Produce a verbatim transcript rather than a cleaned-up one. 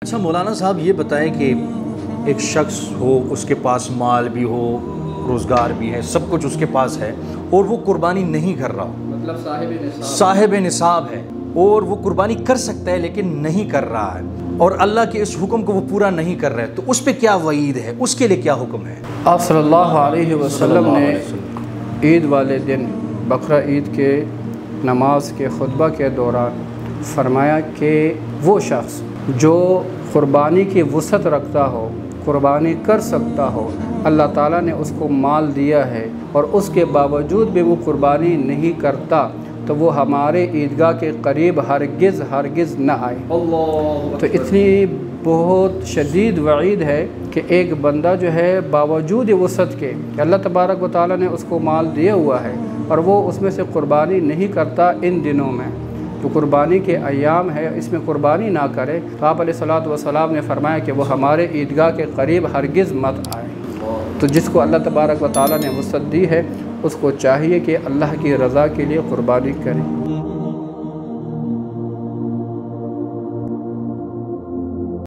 अच्छा मौलाना साहब ये बताएं कि एक शख्स हो, उसके पास माल भी हो, रोज़गार भी है, सब कुछ उसके पास है और वो कुर्बानी नहीं कर रहा हो, मतलब साहिब निसाब साहिब निसाब है और वो कुर्बानी कर सकता है लेकिन नहीं कर रहा है और अल्लाह के इस हुक्म को वो पूरा नहीं कर रहा है, तो उस पर क्या वईद है, उसके लिए क्या हुक्म है? आप सल्लल्लाहु अलैहि वसल्लम ने ईद वाले दिन बकरा ईद के नमाज के खुतबा के दौरान फरमाया कि वो शख्स जो क़ुरबानी की वसअत रखता हो, क़ुरबानी कर सकता हो, अल्लाह ताला ने उसको माल दिया है और उसके बावजूद भी वो क़ुरबानी नहीं करता, तो वो हमारे ईदगाह के करीब हरगिज़ हरगिज़ न आए। तो इतनी बहुत शदीद वईद है कि एक बंदा जो है बावजूद वसअत के, अल्लाह तबारक व तआला ने उसको माल दिया हुआ है और वो उसमें से क़ुरबानी नहीं करता इन दिनों में, तो कुर्बानी के अयाम है, इसमें कुर्बानी ना करे, तो आप अलैहिस्सलातु वस्सलाम ने फरमाया कि वो हमारे ईदगाह के करीब हरगिज़ मत आए। तो जिसको अल्लाह तबारक व तआला ने वसअत दी है उसको चाहिए कि अल्लाह की रज़ा के लिए कुर्बानी करे।